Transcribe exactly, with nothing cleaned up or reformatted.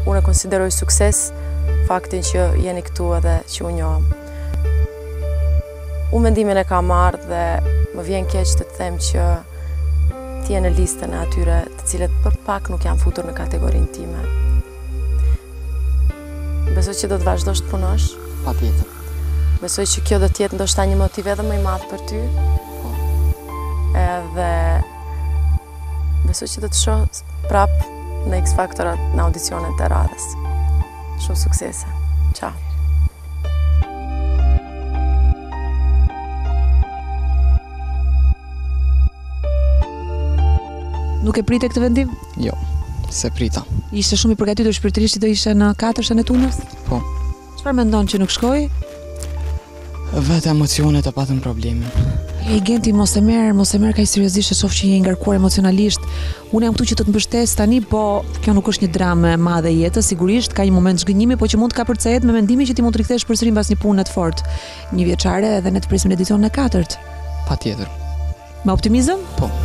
unë e konsideroj sukses faktin që jeni këtu edhe që unë njohëm. Unë mendimin e kam marrë dhe më vjen keq të të them që ti je në listën e atyre të cilët për pak nuk janë futur në kategorinë time. Besoj që do të vazhdosh të punosh? Patjetër. Besoj që kjo do të jetë ndoshta një motiv edhe më i madh për ty. Po. Edhe besoj që do të shoh prap në X Factorat në audicionet e radhës. Shumë suksese. Ciao. Nuk e prite këtë vendim? Jo, se prita. Ishte shumë i përgatitur shpirtërisht që do ishe në katërsën e tunës? Po. Çfarë mendon që nuk shkoi? Vetë emocionet e patën problemin. E Genti, mos e merr, mos e merr kaq seriozisht, e shoh që je i ngarkuar emocionalisht. Unë jam këtu që të të mbështes tani, po kjo nuk është një dramë e madhe e jetës, sigurisht ka një moment zhgënjimi, po që mund të kapërcehet me mendimin që ti mund të rikthesh përsëri mbas një pune të fortë, një vjeçare, edhe ne të presim edicionin e katërt. Patjetër. Me optimizëm? Po.